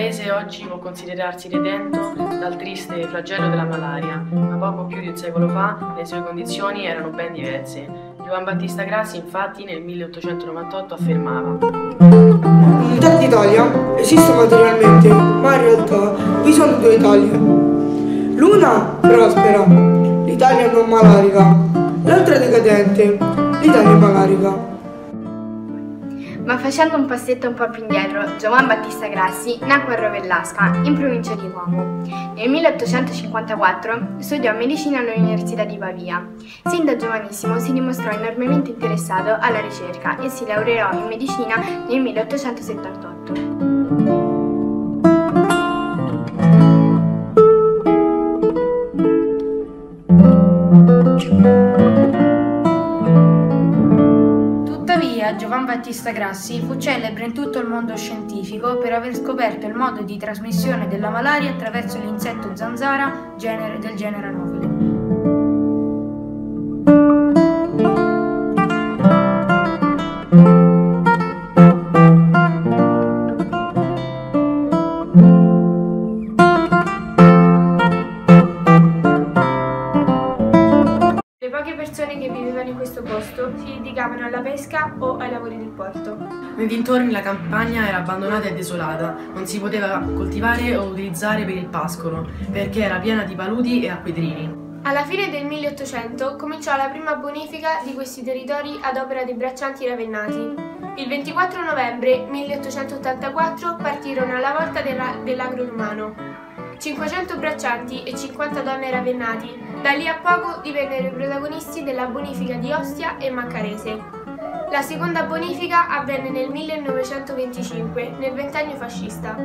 paese oggi può considerarsi redento dal triste flagello della malaria, ma poco più di un secolo fa le sue condizioni erano ben diverse. Giovan Battista Grassi infatti nel 1898 affermava: L'unità d'Italia esiste materialmente, ma in realtà vi sono due Italie. L'una prospera, l'Italia non malarica, l'altra decadente, l'Italia malarica. Ma facendo un passetto un po' più indietro, Giovan Battista Grassi nacque a Rovellasca, in provincia di Como. Nel 1854 studiò medicina all'Università di Pavia. Sin da giovanissimo si dimostrò enormemente interessato alla ricerca e si laureò in medicina nel 1878. Giovan Battista Grassi fu celebre in tutto il mondo scientifico per aver scoperto il modo di trasmissione della malaria attraverso l'insetto zanzara del genere Anopheles. Le poche persone che vivevano in questo posto si dedicavano alla pesca o ai lavori del porto. Nei dintorni la campagna era abbandonata e desolata, non si poteva coltivare o utilizzare per il pascolo, perché era piena di paludi e acquitrini. Alla fine del 1800 cominciò la prima bonifica di questi territori ad opera dei braccianti ravennati. Il 24 novembre 1884 partirono alla volta dell'agro romano. 500 braccianti e 50 donne ravennati, da lì a poco divennero i protagonisti della bonifica di Ostia e Maccarese. La seconda bonifica avvenne nel 1925, nel ventennio fascista.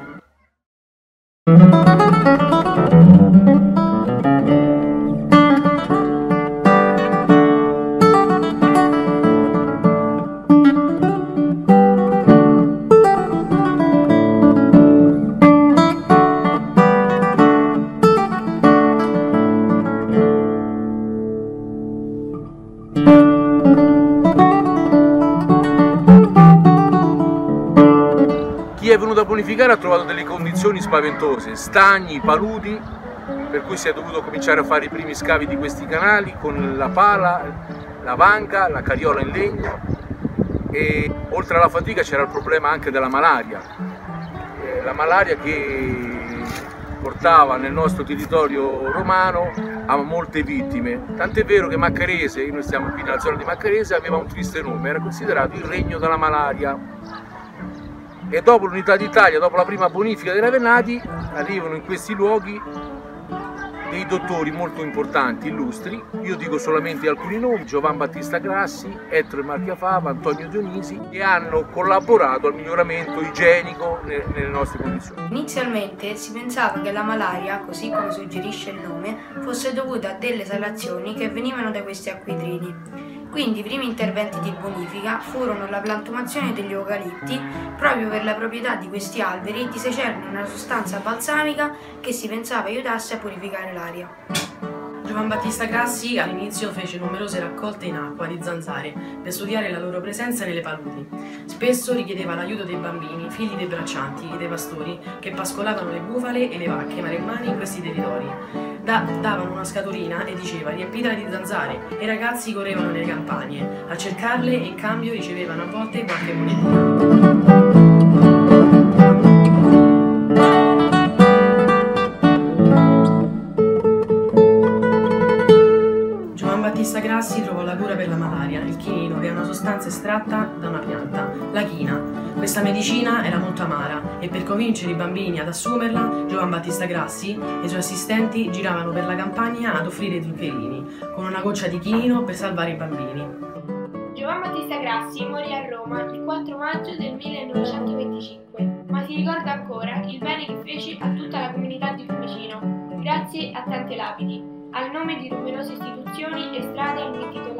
Chi è venuto a bonificare ha trovato delle condizioni spaventose, stagni, paludi, per cui si è dovuto cominciare a fare i primi scavi di questi canali con la pala, la vanga, la carriola in legno, e oltre alla fatica c'era il problema anche della malaria. La malaria che portava nel nostro territorio romano a molte vittime, tant'è vero che Maccarese, noi stiamo qui nella zona di Maccarese, aveva un triste nome, era considerato il regno della malaria. E dopo l'Unità d'Italia, dopo la prima bonifica dei ravennati, arrivano in questi luoghi dei dottori molto importanti, illustri. Io dico solamente alcuni nomi: Giovan Battista Grassi, Ettore Marchiafava, Antonio Dionisi, che hanno collaborato al miglioramento igienico nelle nostre condizioni. Inizialmente si pensava che la malaria, così come suggerisce il nome, fosse dovuta a delle esalazioni che venivano da questi acquitrini. Quindi i primi interventi di bonifica furono la piantumazione degli eucalipti proprio per la proprietà di questi alberi di secerne una sostanza balsamica che si pensava aiutasse a purificare l'aria. Giovan Battista Grassi all'inizio fece numerose raccolte in acqua di zanzare per studiare la loro presenza nelle paludi. Spesso richiedeva l'aiuto dei bambini, figli dei braccianti e dei pastori che pascolavano le bufale e le vacche maremmane in questi territori. Davano una scatolina e diceva: riempitela di zanzare, e i ragazzi correvano nelle campagne a cercarle e in cambio ricevevano a volte qualche monetina. Battista Grassi trovò la cura per la malaria, il chinino, che è una sostanza estratta da una pianta, la china. Questa medicina era molto amara e per convincere i bambini ad assumerla, Giovan Battista Grassi e i suoi assistenti giravano per la campagna ad offrire i zuccherini, con una goccia di chinino per salvare i bambini. Giovan Battista Grassi morì a Roma il 4 maggio del 1925, ma si ricorda ancora il bene che fece a tutta la comunità di Fiumicino, grazie a tante lapidi, al nome di numerose istituzioni e strade a lui intitolate.